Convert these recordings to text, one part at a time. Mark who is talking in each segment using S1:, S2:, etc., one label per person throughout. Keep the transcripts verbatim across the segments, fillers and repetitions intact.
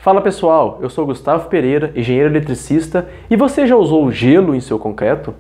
S1: Fala pessoal, eu sou Gustavo Pereira, engenheiro eletricista, e você já usou gelo em seu concreto?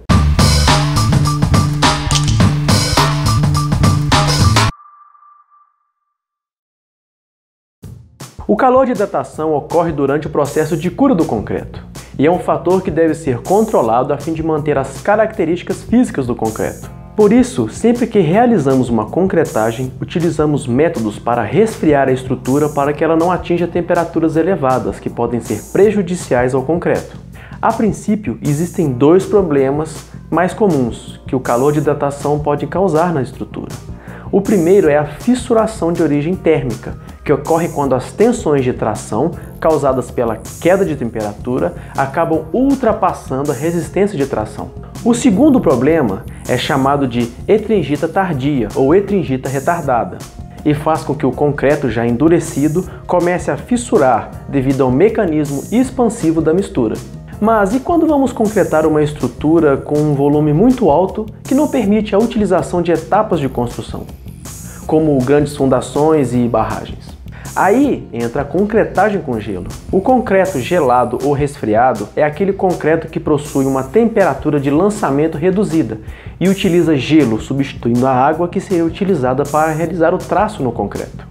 S1: O calor de hidratação ocorre durante o processo de cura do concreto, e é um fator que deve ser controlado a fim de manter as características físicas do concreto. Por isso, sempre que realizamos uma concretagem, utilizamos métodos para resfriar a estrutura para que ela não atinja temperaturas elevadas que podem ser prejudiciais ao concreto. A princípio, existem dois problemas mais comuns que o calor de hidratação pode causar na estrutura. O primeiro é a fissuração de origem térmica, que ocorre quando as tensões de tração, causadas pela queda de temperatura, acabam ultrapassando a resistência de tração. O segundo problema é chamado de etringita tardia ou etringita retardada, e faz com que o concreto já endurecido comece a fissurar devido ao mecanismo expansivo da mistura. Mas e quando vamos concretar uma estrutura com um volume muito alto que não permite a utilização de etapas de construção, como grandes fundações e barragens? Aí entra a concretagem com gelo. O concreto gelado ou resfriado é aquele concreto que possui uma temperatura de lançamento reduzida e utiliza gelo substituindo a água que seria utilizada para realizar o traço no concreto.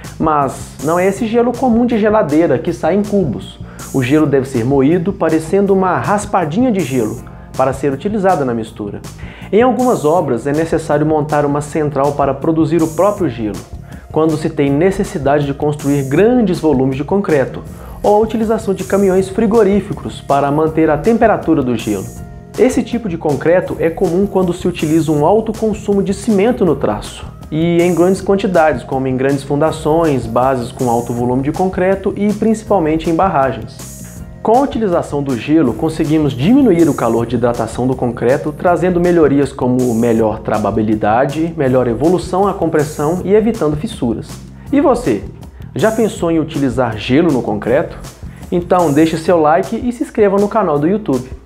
S1: Mas não é esse gelo comum de geladeira que sai em cubos. O gelo deve ser moído parecendo uma raspadinha de gelo para ser utilizada na mistura. Em algumas obras é necessário montar uma central para produzir o próprio gelo, quando se tem necessidade de construir grandes volumes de concreto, ou a utilização de caminhões frigoríficos para manter a temperatura do gelo. Esse tipo de concreto é comum quando se utiliza um alto consumo de cimento no traço, e em grandes quantidades, como em grandes fundações, bases com alto volume de concreto e principalmente em barragens. Com a utilização do gelo, conseguimos diminuir o calor de hidratação do concreto, trazendo melhorias como melhor trababilidade, melhor evolução à compressão e evitando fissuras. E você? Já pensou em utilizar gelo no concreto? Então deixe seu like e se inscreva no canal do YouTube.